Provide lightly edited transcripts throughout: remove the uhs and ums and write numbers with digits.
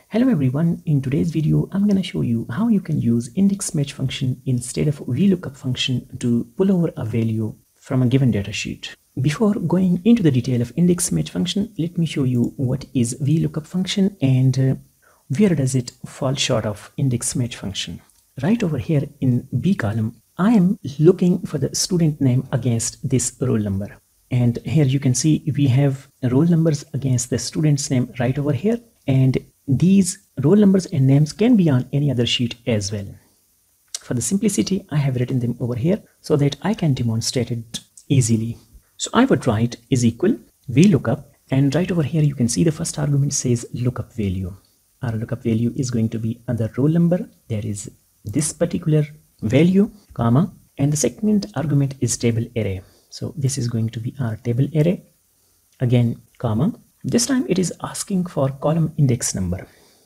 Hello everyone, in today's video I'm going to show you how you can use indexMatch function instead of Vlookup function to pull over a value from a given data sheet. Before going into the detail of indexMatch function, let me show you what is Vlookup function and where does it fall short of indexMatch function. Right over here in B column, I am looking for the student name against this roll number. And here you can see we have roll numbers against the student's name right over here, and these roll numbers and names can be on any other sheet as well. For the simplicity, I have written them over here so that I can demonstrate it easily. So I would write is equal VLOOKUP, and right over here you can see the first argument says lookup value. Our lookup value is going to be the roll number, that is this particular value, comma, and the second argument is table array. So this is going to be our table array, again, comma. This time it is asking for column index number.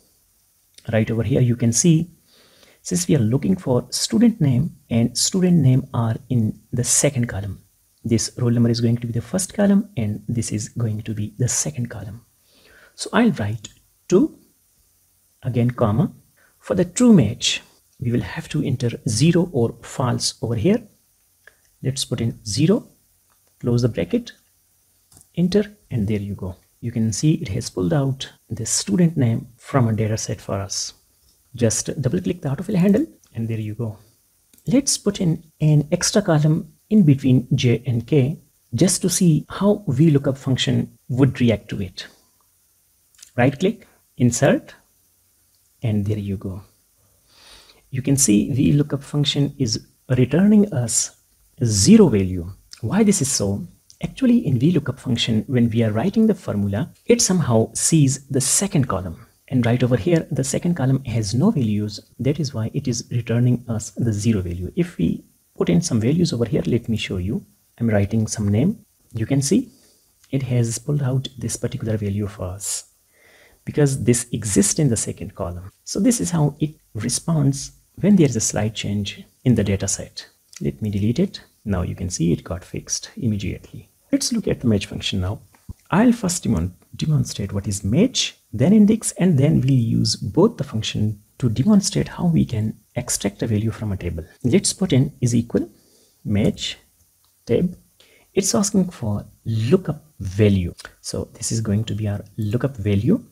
Right over here you can see, since we are looking for student name and student name are in the second column, this roll number is going to be the first column and this is going to be the second column. So I'll write 2, again, comma. For the true match, we will have to enter 0 or false over here. Let's put in 0, close the bracket, enter, and there you go. You can see it has pulled out the student name from a data set for us. Just double click the autofill handle and there you go. Let's put in an extra column in between J and K just to see how VLOOKUP function would react to it. Right click, insert, and there you go. You can see VLOOKUP function is returning us 0 value. Why this is so? Actually, in VLOOKUP function, when we are writing the formula, it somehow sees the second column. And right over here, the second column has no values. That is why it is returning us the 0 value. If we put in some values over here, let me show you. I'm writing some name. You can see it has pulled out this particular value for us because this exists in the second column. So this is how it responds when there is a slight change in the data set. Let me delete it. Now you can see it got fixed immediately. Let's look at the match function now. I'll first demonstrate what is match, then index, and then we'll use both the function to demonstrate how we can extract a value from a table. Let's put in is equal match tab. It's asking for lookup value. So this is going to be our lookup value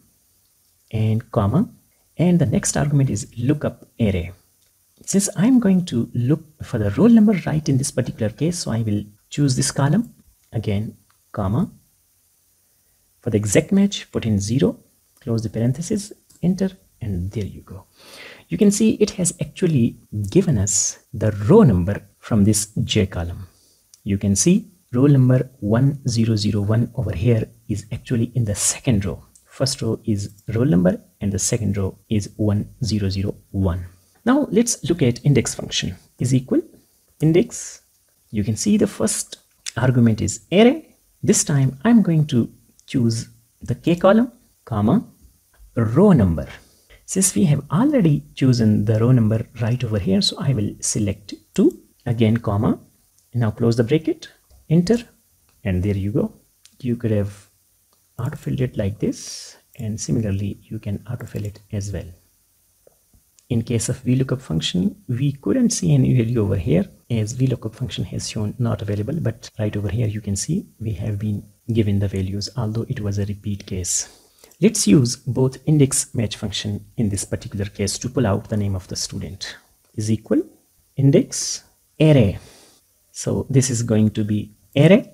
and comma, and the next argument is lookup array. Since I'm going to look for the roll number right in this particular case, so I will choose this column, again, comma. For the exact match, put in 0, close the parenthesis, enter, and there you go. You can see it has actually given us the row number from this J column. You can see roll number 1001 over here is actually in the second row. First row is roll number and the second row is 1001. Now let's look at index function. Is equal index. You can see the first argument is array. This time I'm going to choose the K column, comma, row number. Since we have already chosen the row number right over here, so I will select 2, again, comma. Now close the bracket, enter, and there you go. You could have autofilled it like this, and similarly you can autofill it as well. In case of VLOOKUP function, we couldn't see any value over here as VLOOKUP function has shown not available, but right over here you can see we have been given the values, although it was a repeat case. Let's use both indexMatch function in this particular case to pull out the name of the student. Is equal index array. So this is going to be array,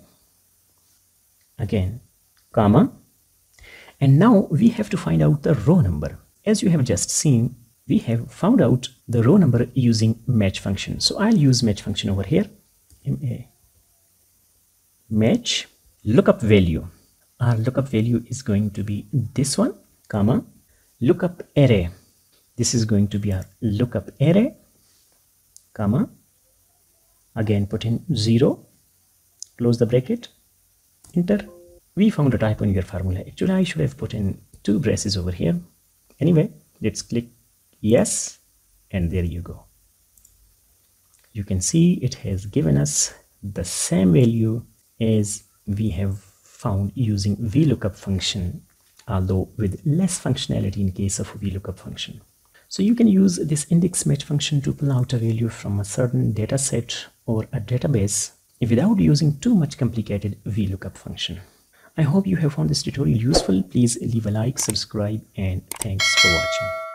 again, comma, and now we have to find out the row number. As you have just seen, we have found out the row number using match function. So I'll use match function over here. Match lookup value. Our lookup value is going to be this one, comma, lookup array. This is going to be our lookup array, comma, again put in 0, close the bracket, enter. We found a typo in your formula. Actually, I should have put in 2 braces over here. Anyway, let's click yes, and there you go. You can see it has given us the same value as we have found using VLOOKUP function although with less functionality in case of Vlookup function. So you can use this indexMatch function to pull out a value from a certain data set or a database without using too much complicated Vlookup function. I hope you have found this tutorial useful. Please leave a like, subscribe, and thanks for watching.